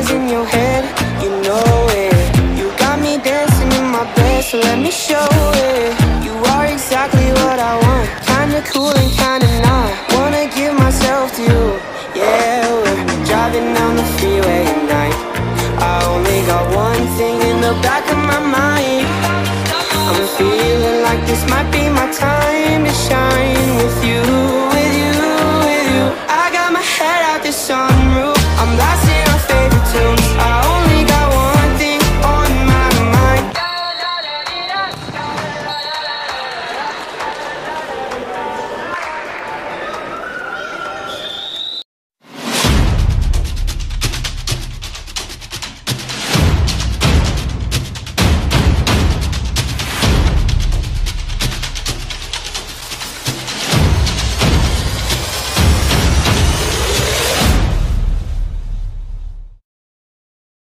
is in your head, you know it. You got me dancing in my bed, so let me show it. You are exactly what I want, kinda cool and